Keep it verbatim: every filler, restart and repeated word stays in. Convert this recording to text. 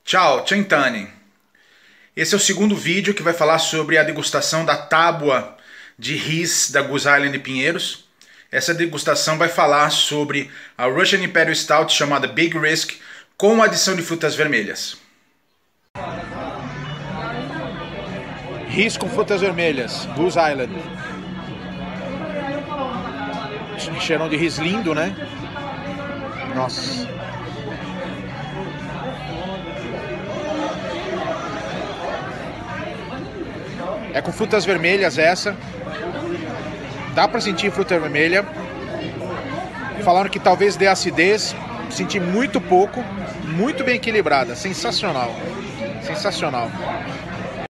Tchau, Centani. Esse é o segundo vídeo que vai falar sobre a degustação da tábua de Ris da Goose Island em Pinheiros. Essa degustação vai falar sobre a Russian Imperial Stout chamada Big Risk com adição de frutas vermelhas. Ris com frutas vermelhas, Goose Island. Cheirão de Ris lindo, né? Nossa. É com frutas vermelhas essa. Dá pra sentir fruta vermelha. Falaram que talvez dê acidez. Senti muito pouco. Muito bem equilibrada. Sensacional. Sensacional.